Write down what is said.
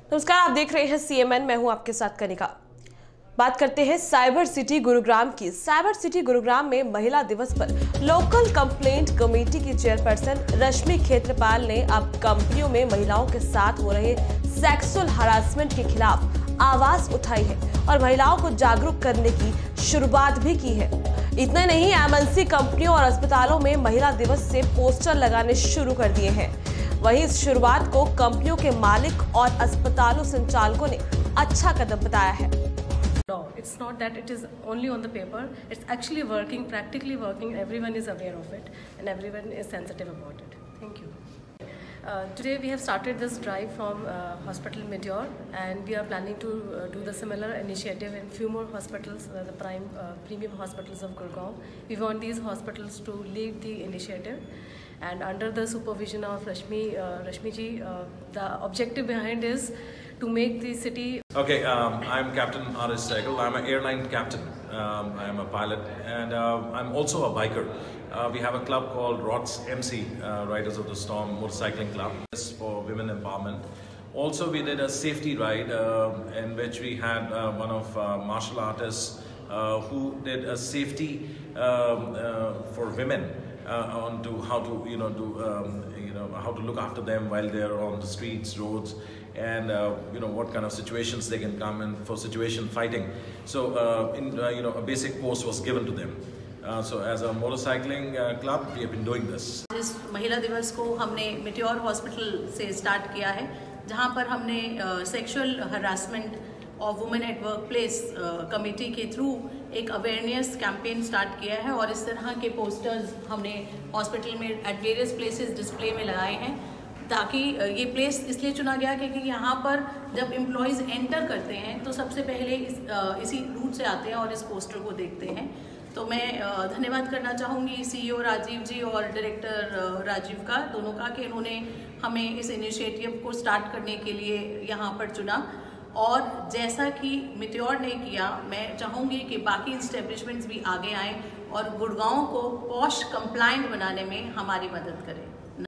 नमस्कार, आप देख रहे हैं सीएमएन। मैं हूं आपके साथ कनिका। बात करते हैं साइबर सिटी गुरुग्राम की। साइबर सिटी गुरुग्राम में महिला दिवस पर लोकल कंप्लेंट कमेटी की चेयरपर्सन रश्मि खेत्रपाल ने अब कंपनियों में महिलाओं के साथ हो रहे सेक्सुअल हरासमेंट के खिलाफ आवाज उठाई है और महिलाओं को जागरूक करने की शुरुआत भी की है। इतना नहीं, एमएनसी कंपनियों और अस्पतालों में महिला दिवस से पोस्टर लगाने शुरू कर दिए हैं। वहीं इस शुरुआत को कंपनियों के मालिक और अस्पतालों संचालकों ने अच्छा कदम बताया है। No, it's not that it is only on the paper. It's actually working, practically working. Everyone is aware of it and everyone is sensitive about it. Thank you. Today we have started this drive from Hospital Meteor, and we are planning to do the similar initiative in few more hospitals, the premium hospitals of Gurgaon. We want these hospitals to lead the initiative, and under the supervision of Rashmi ji, the objective behind is to make the city. Okay, I'm Captain R.S. Sehgal. I'm an airline captain. I'm a pilot, and I'm also a biker. We have a club called ROTS MC, Riders of the Storm Motorcycling Club. It's for women empowerment. Also, we did a safety ride in which we had one of martial artists who did a safety for women on to how to how to look after them while they're on the streets, roads, and what kind of situations they can come in for situation fighting. So a basic course was given to them. So as a motorcycling club, we have been doing this. इस महिला दिवस को हमने Meteor hospital से start किया है, जहां पर हमने सेक्सुअल हरासमेंट और women at work place committee के थ्रू एक अवेयरनेस कैंपेन स्टार्ट किया है और इस तरह के पोस्टर्स हमने हॉस्पिटल में एट वेरियस प्लेसेस डिस्प्ले में लगाए हैं, ताकि ये प्लेस इसलिए चुना गया क्योंकि यहाँ पर जब एम्प्लॉयज़ एंटर करते हैं तो सबसे पहले इसी रूट से आते हैं और इस पोस्टर को देखते हैं। तो मैं धन्यवाद करना चाहूँगी सीईओ राजीव जी और डायरेक्टर राजीव का, दोनों का, कि इन्होंने हमें इस इनिशिएटिव को स्टार्ट करने के लिए यहाँ पर चुना। और जैसा कि मेटेओर ने किया, मैं चाहूँगी कि बाकी इस्टेब्लिशमेंट्स भी आगे आएँ और गुड़गांव को पॉश कंप्लायंट बनाने में हमारी मदद करें।